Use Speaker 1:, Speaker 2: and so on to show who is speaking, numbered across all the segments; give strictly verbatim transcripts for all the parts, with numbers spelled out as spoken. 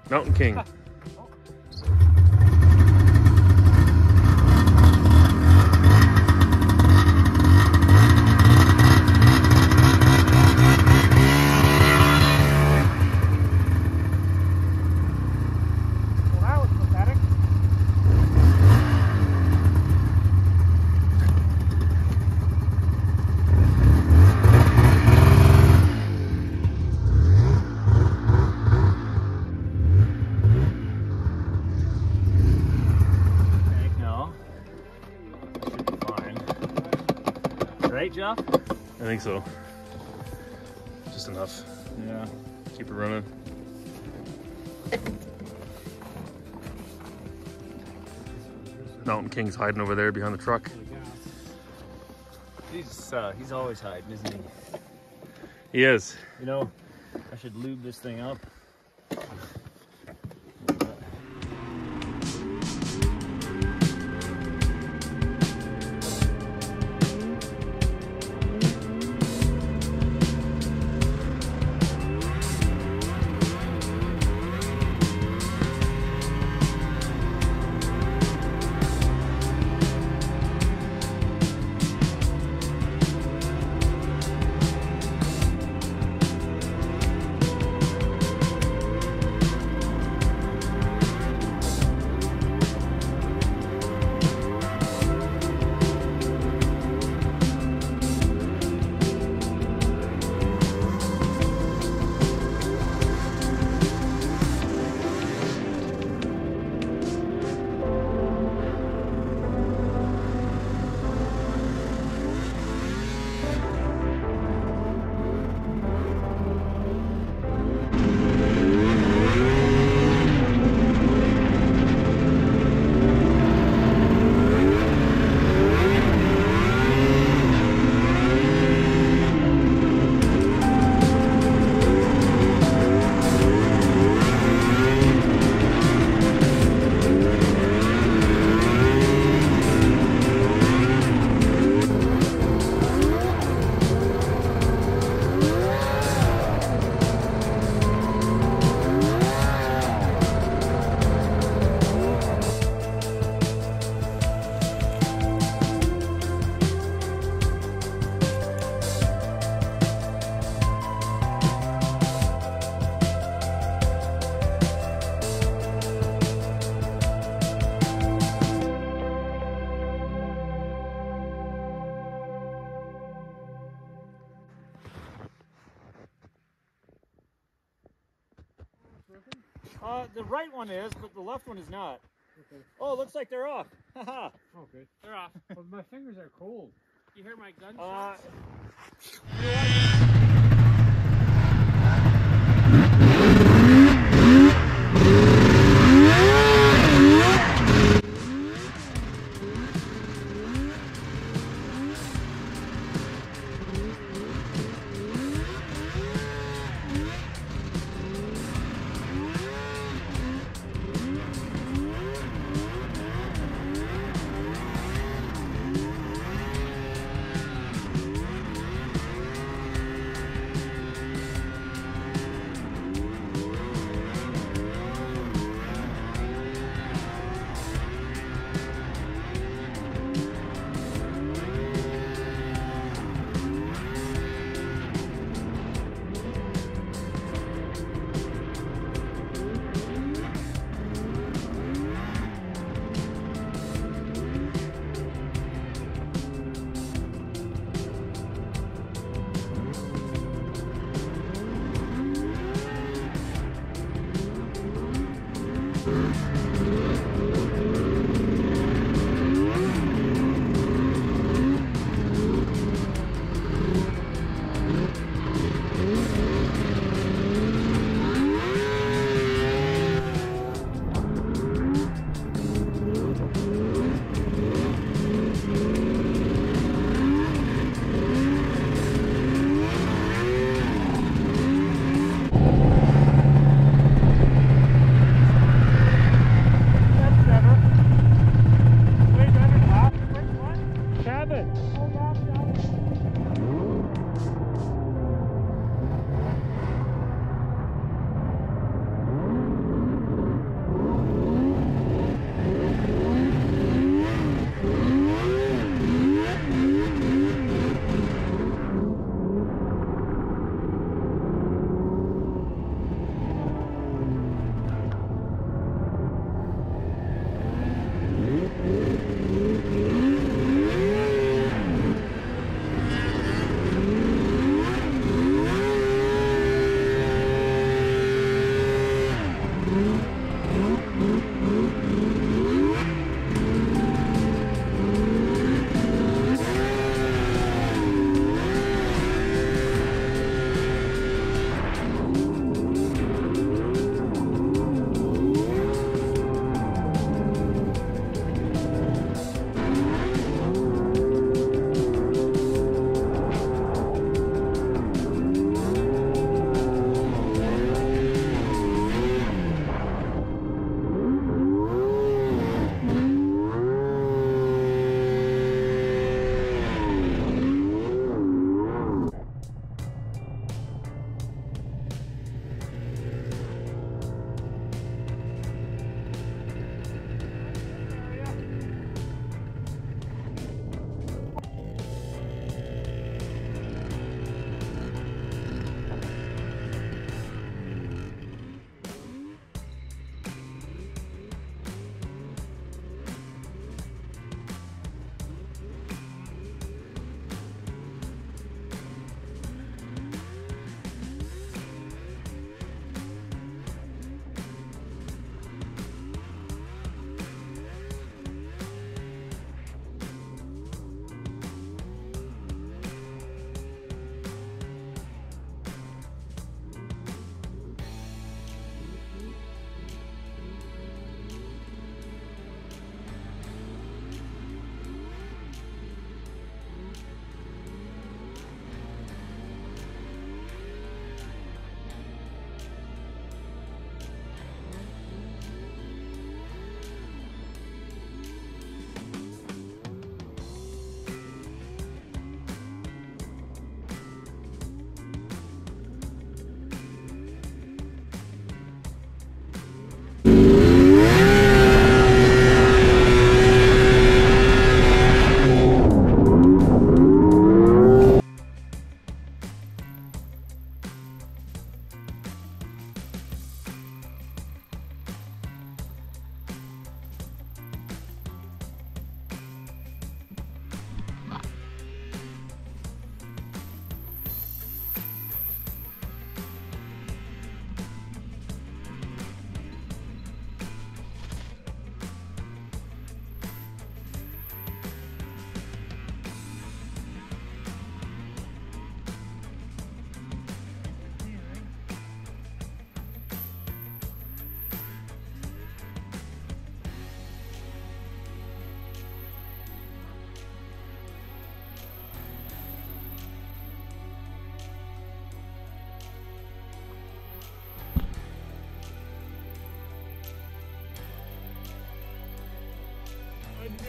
Speaker 1: Mountain King.
Speaker 2: Right, Jeff?
Speaker 1: I think so. Just enough.
Speaker 2: Yeah.
Speaker 1: Keep it running. Mountain King's hiding over there behind the truck.
Speaker 2: He's uh, he's always hiding, isn't he?
Speaker 1: He is.
Speaker 2: You know, I should lube this thing up. Uh, the right one is, but the left one is not.
Speaker 3: Okay.
Speaker 2: Oh, it looks like they're off. Haha.
Speaker 3: Okay.
Speaker 4: They're off.
Speaker 3: Well, my fingers are cold.
Speaker 4: You hear my gunshots?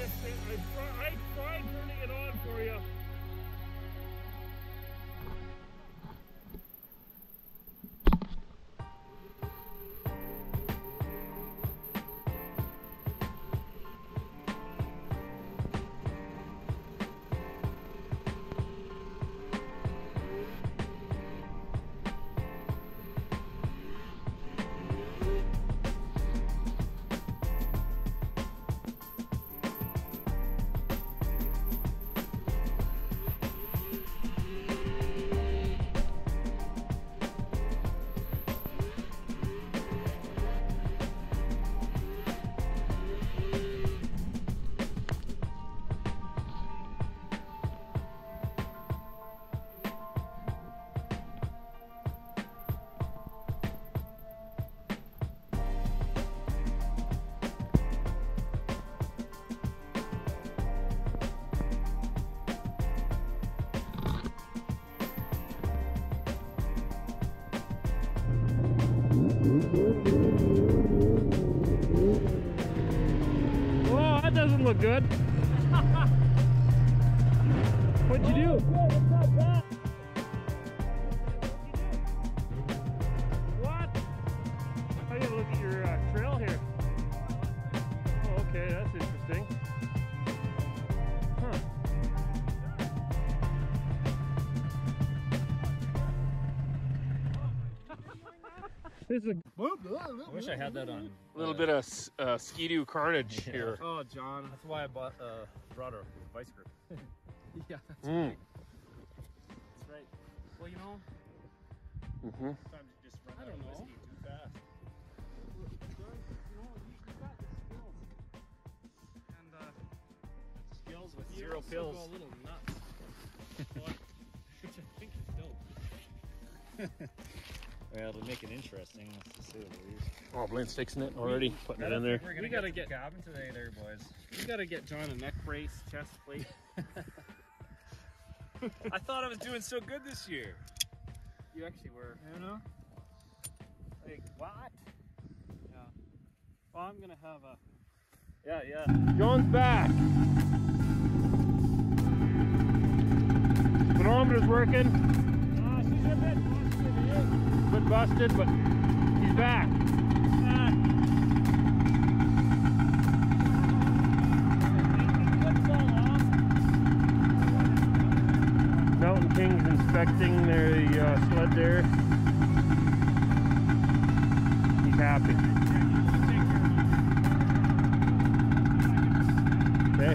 Speaker 2: I, try, I tried turning it on for you. Oh, that doesn't look good. What'd you do? What? I gotta look at your uh, trail here. Oh, okay, that's interesting. Huh. This is a
Speaker 3: I wish I had that on.
Speaker 1: A little bit of uh, Ski-Doo carnage here.
Speaker 3: Oh, John. That's why I bought uh, brought a vice grip. Yeah, that's
Speaker 1: Mm.
Speaker 3: right. That's right. Well, you know,
Speaker 1: Mm-hmm.
Speaker 3: sometimes you just run
Speaker 4: I
Speaker 3: out
Speaker 4: don't
Speaker 3: of
Speaker 4: know.
Speaker 3: whiskey too fast. And uh, skills with
Speaker 4: You
Speaker 3: zero
Speaker 4: also
Speaker 3: pills.
Speaker 4: go a little nuts. What? Which I think is dope.
Speaker 3: Well, to make it interesting, let's just say the least.
Speaker 1: Oh, Blaine's fixing it already, putting it in there.
Speaker 3: We're gonna
Speaker 4: We
Speaker 3: get
Speaker 4: gotta
Speaker 3: to
Speaker 4: get-
Speaker 3: the cabin today, there, boys.
Speaker 4: You gotta get John a neck brace, chest plate.
Speaker 3: I thought I was doing so good this year.
Speaker 4: You actually were.
Speaker 3: You know? Like what?
Speaker 4: Yeah. Well, I'm gonna have a.
Speaker 3: Yeah, yeah.
Speaker 1: John's back. Manometer's working.
Speaker 2: Ah, she's a bit busted, it is.
Speaker 1: Bit busted, but he's back.
Speaker 2: Ah.
Speaker 1: Mountain King's inspecting their uh, sled there. He's happy. Okay.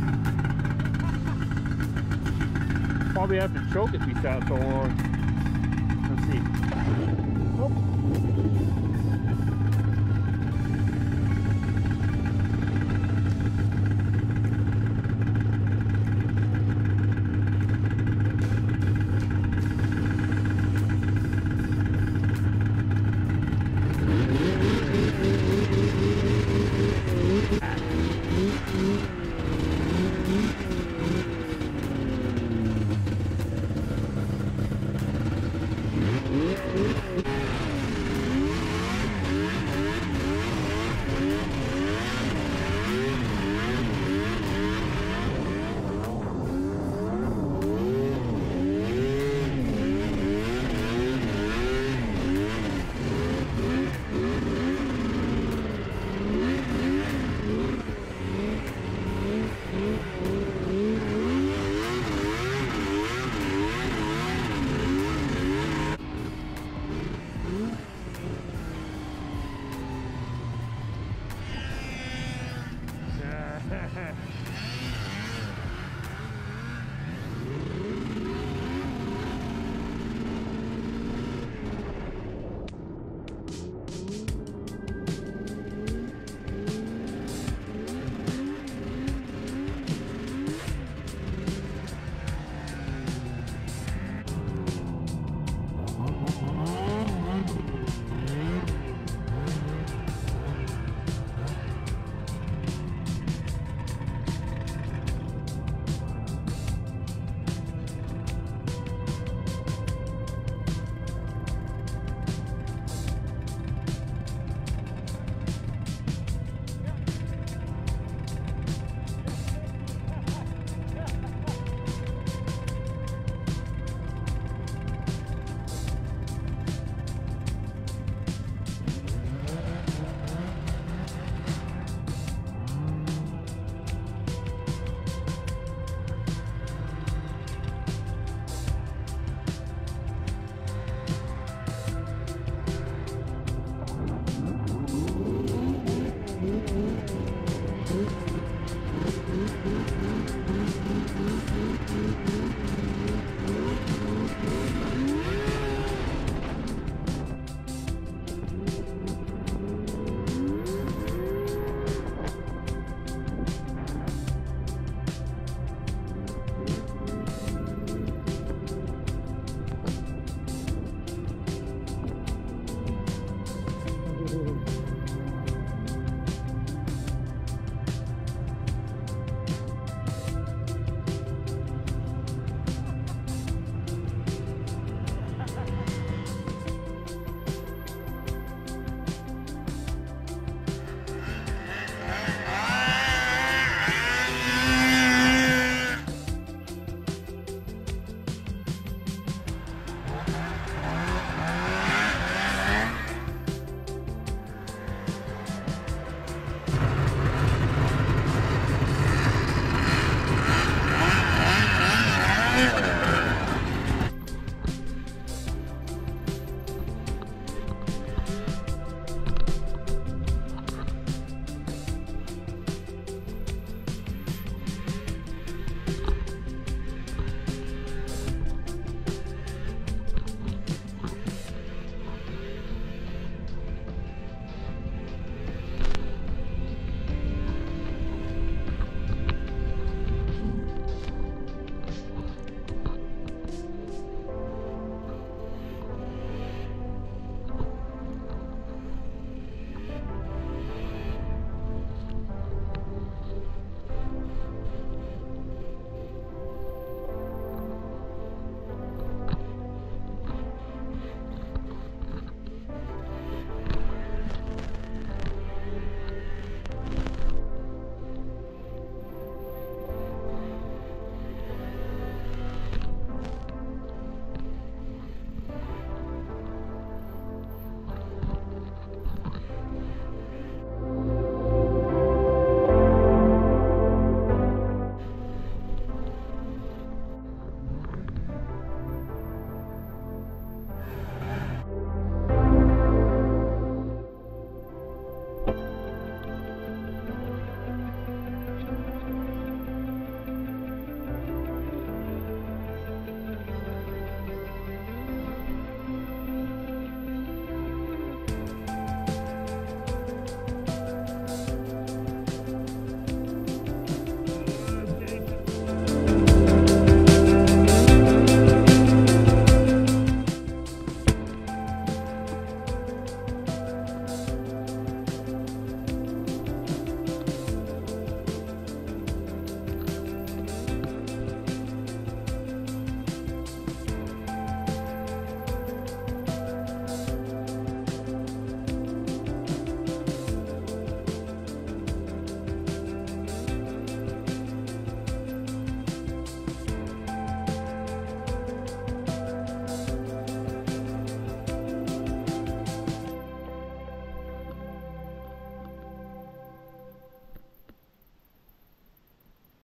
Speaker 1: Probably have to choke if we sat so long. Let's see. Oh.
Speaker 5: Yeah.